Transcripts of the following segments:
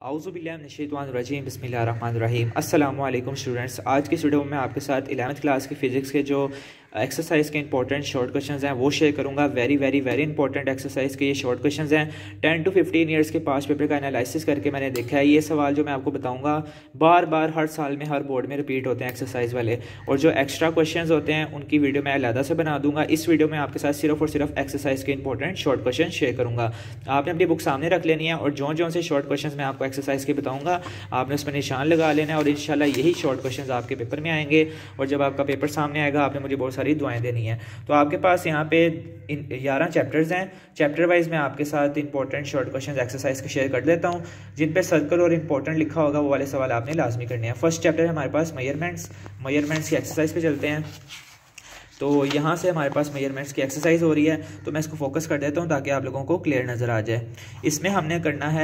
आऊज़ुबिल्लाहिमिनश्शैतानिर्रजीम बिस्मिल्लाहिर्रहमानिर्रहीम। अस्सलामु अलैकुम स्टूडेंट्स, आज की वीडियो में मैं आपके साथ 11th क्लास की फ़िज़िक्स के जो एक्सरसाइज के इंपॉर्टेंट शॉर्ट क्वेश्चंस हैं वो शेयर करूंगा। Very very very important exercise के ये शॉर्ट क्वेश्चंस हैं। 10 to 15 ईयर्स के पास्ट पेपर का एनालिसिस करके मैंने देखा है ये सवाल जो मैं आपको बताऊंगा बार बार हर साल में हर बोर्ड में रिपीट होते हैं एक्सरसाइज वाले, और जो एक्स्ट्रा क्वेश्चंस होते हैं उनकी वीडियो मैं अलग से बना दूंगा। इस वीडियो में आपके साथ सिर्फ और सिर्फ एक्सरसाइज के इंपॉर्टेंट शॉर्ट क्वेश्चन शेयर करूंगा। आपने अपनी बुक सामने रख लेनी है और जो जो से शॉर्ट क्वेश्चन मैं आपको एक्सरसाइज के बताऊंगा आपने उस पर निशान लगा लेना है, और इंशाल्लाह यही शॉर्ट क्वेश्चन आपके पेपर में आएंगे। और जब आपका पेपर सामने आएगा आपने मुझे बहुत सारी दुआएं देनी है। तो आपके पास यहाँ पे 11 चैप्टर्स हैं। चैप्टर वाइज मैं आपके साथ इंपॉर्टेंट शॉर्ट क्वेश्चन एक्सरसाइज के शेयर कर देता हूँ। जिन पे सर्कल और इंपॉर्टेंट लिखा होगा वो वाले सवाल आपने लाजमी करने हैं। फर्स्ट चैप्टर है हमारे पास मेजरमेंट्स की एक्सरसाइज पे चलते हैं। तो यहाँ से हमारे पास मेजरमेंट्स की एक्सरसाइज हो रही है, तो मैं इसको फोकस कर देता हूँ ताकि आप लोगों को क्लियर नज़र आ जाए। इसमें हमने करना है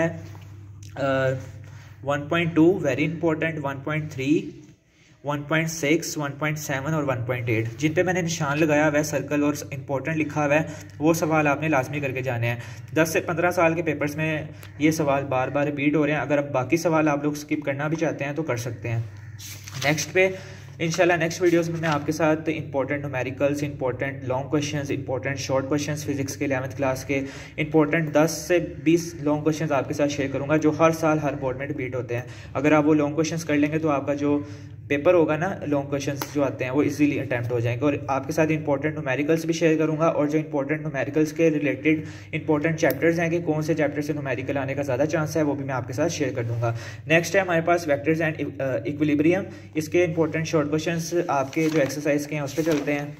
1.2 वेरी इंपॉर्टेंट, 1.3, 1.6, 1.7 और 1.8 जिन पे मैंने निशान लगाया हुआ है सर्कल और इंपॉर्टेंट लिखा हुआ है वो सवाल आपने लाजमी करके जाने हैं। 10 से 15 साल के पेपर्स में ये सवाल बार बार रिपीट हो रहे हैं। अगर अब बाकी सवाल आप लोग स्किप करना भी चाहते हैं तो कर सकते हैं। नेक्स्ट पे इंशाल्लाह नेक्स्ट वीडियोस में मैं आपके साथ important numericals, important long questions, important short questions physics के 11th क्लास के इंपॉर्टेंट 10 से 20 लॉन्ग क्वेश्चंस आपके साथ शेयर करूंगा जो हर साल हर बोर्ड में रिपीट होते हैं। अगर आप वो लॉन्ग क्वेश्चंस कर लेंगे तो आपका जो पेपर होगा ना, लॉन्ग क्वेश्चंस जो आते हैं वो इजीली अटैम्प्ट हो जाएंगे। और आपके साथ इंपॉर्टेंट न्यूमेरिकल्स भी शेयर करूंगा, और जो इंपॉर्टेंट न्यूमेरिकल्स के रिलेटेड इंपॉर्टेंट चैप्टर्स हैं कि कौन से चैप्टर से न्यूमेरिकल आने का ज़्यादा चांस है वो भी मैं आपके साथ शेयर कर दूंगा। नेक्स्ट है हमारे पास वेक्टर्स एंड इक्विलिब्रियम। इसके इंपॉर्टेंट शॉर्ट क्वेश्चंस आपके जो एक्सरसाइज के हैं उस पर चलते हैं।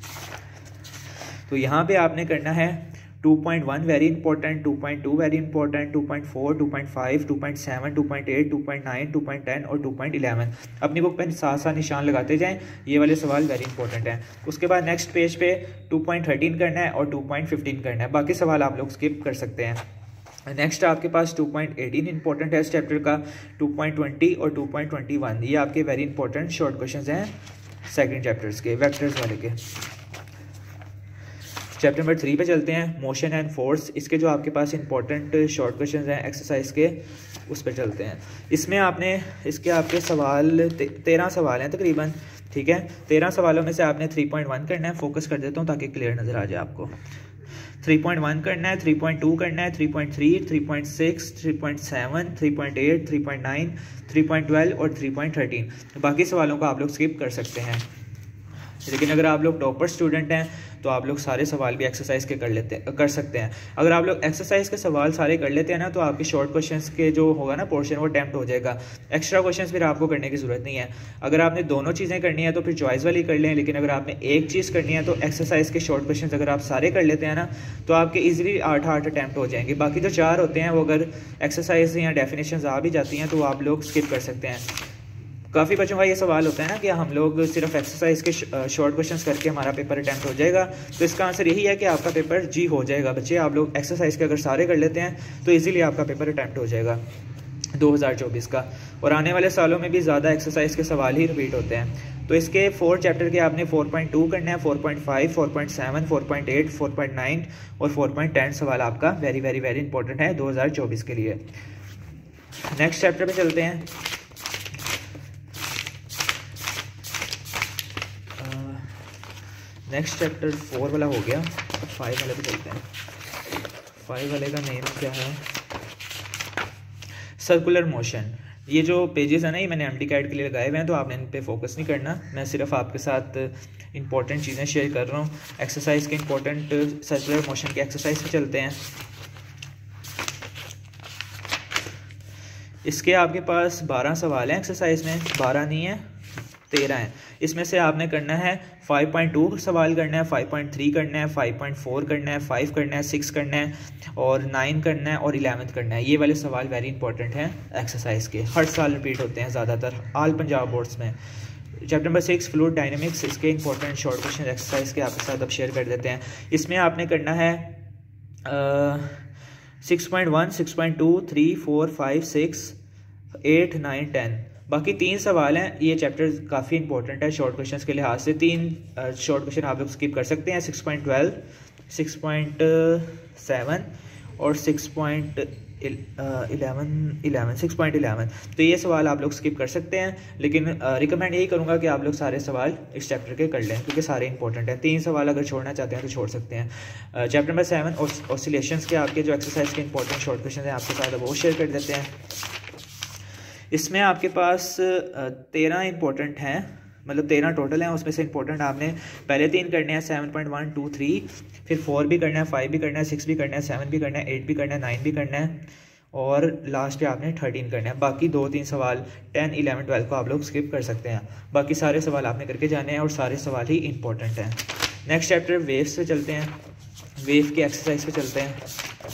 तो यहाँ पे आपने करना है 2.1 वेरी इंपॉर्टेंट, 2.2 वेरी इंपॉर्टेंट, 2.4, 2.5, 2.7, 2.8, 2.9, 2.10 और 2.11। अपनी बुक पे साथ साथ निशान लगाते जाएं, ये वाले सवाल वेरी इंपॉर्टेंट हैं। उसके बाद नेक्स्ट पेज पे 2.13 करना है और 2.15 करना है। बाकी सवाल आप लोग स्किप कर सकते हैं। नेक्स्ट आपके पास 2.18 इंपॉर्टेंट है इस चैप्टर का, 2.20 और 2.21 ये आपके वेरी इंपॉर्टेंट शॉर्ट क्वेश्चंस हैं सेकंड चैप्टर्स के, वेक्टर्स वाले के। चैप्टर नंबर 3 पे चलते हैं, मोशन एंड फोर्स। इसके जो आपके पास इंपॉर्टेंट शॉर्ट क्वेश्चंस हैं एक्सरसाइज के उस पर चलते हैं। इसमें आपने इसके आपके सवाल 13 सवाल हैं तकरीबन, ठीक है। 13 सवालों में से आपने 3.1 करना है। फोकस कर देता हूँ ताकि क्लियर नज़र आ जाए आपको। 3.1 करना है, 3.2 करना है, 3.3, 3.6, 3.7, 3.8, 3.9, 3.12 और 3.13। बाकी सवालों को आप लोग स्किप कर सकते हैं। लेकिन अगर आप लोग टॉपर स्टूडेंट हैं तो आप लोग सारे सवाल भी एक्सरसाइज के कर सकते हैं। अगर आप लोग एक्सरसाइज के सवाल सारे कर लेते हैं ना तो आपके शॉर्ट क्वेश्चंस के जो होगा ना पोर्शन वो अटैम्प्ट हो जाएगा। एक्स्ट्रा क्वेश्चंस फिर आपको करने की ज़रूरत नहीं है। अगर आपने दोनों चीज़ें करनी है तो फिर चॉइस वाली कर लें, लेकिन अगर आपने एक चीज़ करनी है तो एक्सरसाइज के शॉर्ट क्वेश्चन अगर आप सारे कर लेते हैं ना तो आपके ईजिली 8 अटैम्प्ट हो जाएंगे। बाकी जो 4 होते हैं वो अगर एक्सरसाइज या डेफिनेशन आ भी जाती हैं तो आप लोग स्किप कर सकते हैं। काफ़ी बच्चों का ये सवाल होता है ना कि हम लोग सिर्फ एक्सरसाइज के शॉर्ट क्वेश्चंस करके हमारा पेपर अटैम्प्ट हो जाएगा। तो इसका आंसर यही है कि आपका पेपर जी हो जाएगा बच्चे। आप लोग एक्सरसाइज के अगर सारे कर लेते हैं तो इजीली आपका पेपर अटैम्प्ट हो जाएगा 2024 का। और आने वाले सालों में भी ज़्यादा एक्सरसाइज के सवाल ही रिपीट होते हैं। तो इसके 4 चैप्टर के आपने 4.2 करना है, 4.5, 4.7, 4.8, 4.9 और 4.10 सवाल आपका वेरी वेरी वेरी इंपॉर्टेंट है 2024 के लिए। नेक्स्ट चैप्टर पे चलते हैं। नेक्स्ट चैप्टर 4 वाला हो गया, 5 वाले पे चलते हैं। 5 वाले का नेम क्या है? Circular motion. ये जो पेजेस है ना ये मैंने एमडी कैट के लिए लगाए हुए हैं, तो आपने इन पे फोकस नहीं करना। मैं सिर्फ आपके साथ इंपॉर्टेंट चीज़ें शेयर कर रहा हूँ। एक्सरसाइज के इंपॉर्टेंट सर्कुलर मोशन के एक्सरसाइज पे चलते हैं। इसके आपके पास 12 सवाल हैं एक्सरसाइज में, 12 नहीं है 13 हैं। इसमें से आपने करना है 5.2 सवाल करना है, 5.3 करना है, 5.4 करना है, 5 करना है, 6 करना है और 9 करना है और 11 करना है। ये वाले सवाल वेरी इंपॉर्टेंट हैं एक्सरसाइज के, हर साल रिपीट होते हैं ज़्यादातर ऑल पंजाब बोर्ड्स में। Chapter number 6 fluid dynamics. इसके इंपॉर्टेंट शॉर्ट क्वेश्चन एक्सरसाइज के आपके साथ अब शेयर कर देते हैं। इसमें आपने करना है 6.1, 6.2, 3, 4, 5, 6, 8, 9, 10। बाकी 3 सवाल हैं। ये चैप्टर काफ़ी इंपॉर्टेंट है शॉर्ट क्वेश्चंस के लिहाज से। 3 शॉर्ट क्वेश्चन आप लोग स्किप कर सकते हैं, 6.12, 6.7 और 6.8 6.11। तो ये सवाल आप लोग स्किप कर सकते हैं, लेकिन रिकमेंड यही करूँगा कि आप लोग सारे सवाल इस चैप्टर के कर लें, क्योंकि सारे इंपॉर्टेंट हैं। 3 सवाल अगर छोड़ना चाहते हैं तो छोड़ सकते हैं। चैप्टर नंबर 7 ऑसिलेशंस के आपके जो एक्सरसाइज के इंपॉर्टेंट शॉर्ट क्वेश्चन हैं आपके साथ वो शेयर कर देते हैं। इसमें आपके पास 13 इंपॉर्टेंट हैं, मतलब 13 टोटल हैं। उसमें से इंपॉर्टेंट आपने पहले 3 करने हैं, 7.1, 2, 3, फिर 4 भी करना है, 5 भी करना है, 6 भी करना है, 7 भी करना है, 8 भी करना है, 9 भी करना है, और लास्ट पे आपने 13 करना है। बाकी 2-3 सवाल 10, 11, 12 को आप लोग स्किप कर सकते हैं। बाकी सारे सवाल आपने करके जाने हैं और सारे सवाल ही इंपॉर्टेंट हैं। नेक्स्ट चैप्टर वेव्स पे चलते हैं, वेव की एक्सरसाइज पे चलते हैं।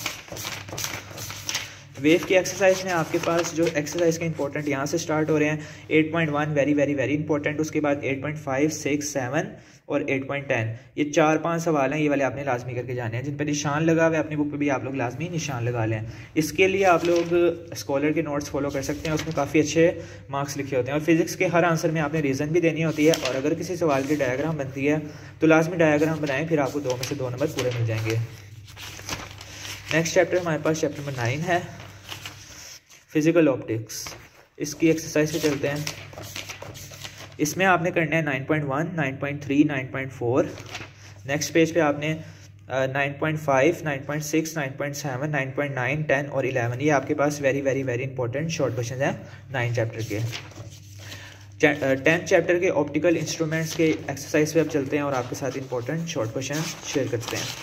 वेव की एक्सरसाइज में आपके पास जो एक्सरसाइज के इंपॉर्टेंट यहाँ से स्टार्ट हो रहे हैं। 8.1 वेरी वेरी वेरी इंपॉर्टेंट, उसके बाद 8.5, 6, 7 और 8.10। ये 4-5 सवाल हैं, ये वाले आपने लाजमी करके जाने हैं, जिन पर निशान लगा हुआ है अपनी बुक पे भी आप लोग लाजमी निशान लगा लें। इसके लिए आप लोग स्कॉलर के नोट्स फॉलो कर सकते हैं, उसमें काफ़ी अच्छे मार्क्स लिखे होते हैं। और फिजिक्स के हर आंसर में आपने रीज़न भी देनी होती है, और अगर किसी सवाल की डायग्राम बनती है तो लाजमी डायग्राम बनाएं, फिर आपको 2 में से 2 नंबर पूरे मिल जाएंगे। नेक्स्ट चैप्टर हमारे पास चैप्टर नंबर 9 है, फिजिकल ऑप्टिक्स। इसकी एक्सरसाइज पे चलते हैं। इसमें आपने करना है 9.1, 9.3, 9.4। नेक्स्ट पेज पे आपने 9.5, 9.6, 9.7, 9.9, 10 और 11। ये आपके पास very very very important short question हैं 9 चैप्टर के। 10 चैप्टर के ऑप्टिकल इंस्ट्रूमेंट्स के एक्सरसाइज पे अब चलते हैं और आपके साथ इंपॉर्टेंट शॉर्ट क्वेश्चन शेयर करते हैं।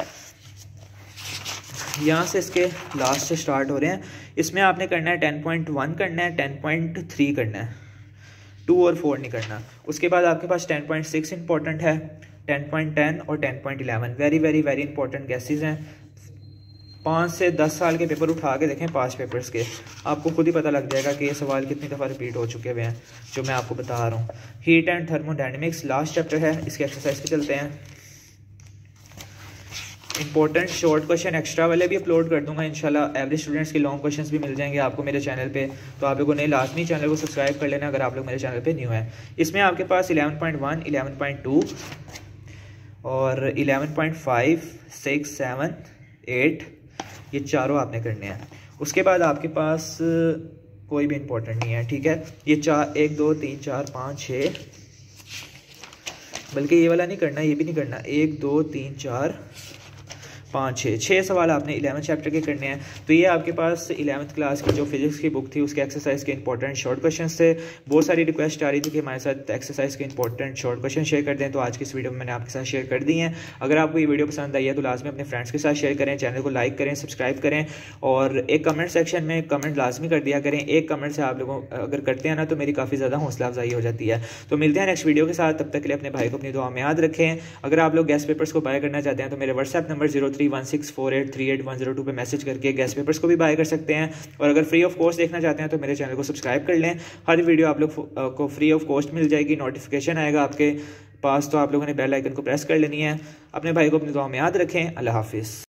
यहाँ से इसके लास्ट से स्टार्ट हो रहे हैं। इसमें आपने करना है 10.1 करना है, 10.3 करना है, 2 और 4 नहीं करना। उसके बाद आपके पास 10.6 इंपॉर्टेंट है, 10.10 और 10.11 very very very important gases हैं। 5 से 10 साल के पेपर उठा के देखें 5 पेपर्स के, आपको खुद ही पता लग जाएगा कि ये सवाल कितनी दफ़ा रिपीट हो चुके हुए हैं जो मैं आपको बता रहा हूँ। Heat and thermodynamics last chapter है, इसके एक्सरसाइज पे चलते हैं। इंपॉर्टेंट शॉर्ट क्वेश्चन एक्स्ट्रा वाले भी अपलोड कर दूंगा इंशाल्लाह। एवरेज स्टूडेंट्स के लॉन्ग क्वेश्चंस भी मिल जाएंगे आपको मेरे चैनल पे, तो आप लोगों ने लाजमी चैनल को सब्सक्राइब कर लेना अगर आप लोग मेरे चैनल पे न्यू हैं। इसमें आपके पास 11.1, 11.2 और 11.5, 6, 7, 8 ये चारों आपने करने हैं। उसके बाद आपके पास कोई भी इंपॉर्टेंट नहीं है, ठीक है। ये 1, 2, 3, 4, 5, 6, बल्कि ये वाला नहीं करना, ये भी नहीं करना। 1, 2, 3, 4, 5, 6 सवाल आपने 11 चैप्टर के करने हैं। तो ये आपके पास 11th क्लास की जो फिजिक्स की बुक थी उसके एक्सरसाइज के इंपॉर्टेंट शॉर्ट क्वेश्चंस थे। बहुत सारी रिक्वेस्ट आ रही थी कि हमारे साथ एक्सरसाइज के इंपॉर्टेंट शॉर्ट क्वेश्चन शेयर कर दें, तो आज की इस वीडियो में मैंने आपके साथ शेयर कर दी हैं। अगर आपको ये वीडियो पसंद आई है तो लाजमी अपने फ्रेंड्स के साथ शेयर करें, चैनल को लाइक करें, सब्सक्राइब करें, और एक कमेंट सेक्शन में कमेंट लाजमी कर दिया करें। एक कमेंट से आप लोगों अगर करते हैं ना तो मेरी काफ़ी ज़्यादा हौसला अफजाई हो जाती है। तो मिलते हैं नेक्स्ट वीडियो के साथ, तब तक के लिए अपने भाई को अपनी दुआ में याद रखें। अगर आप लोग गेस्ट पेपर्स को बाय करना चाहते हैं तो मेरे व्हाट्सएप नंबर 0316483810 करके गैस पेपर्स को भी बाय कर सकते हैं। और अगर फ्री ऑफ कॉस्ट देखना चाहते हैं तो मेरे चैनल को सब्सक्राइब कर लें, हर वीडियो आप लोग को फ्री ऑफ कॉस्ट मिल जाएगी, नोटिफिकेशन आएगा आपके पास, तो आप लोगों ने बेल आइकन को प्रेस कर लेनी है। अपने भाई को अपनी दुआ में याद रखें। अल्लाह हाफिज़।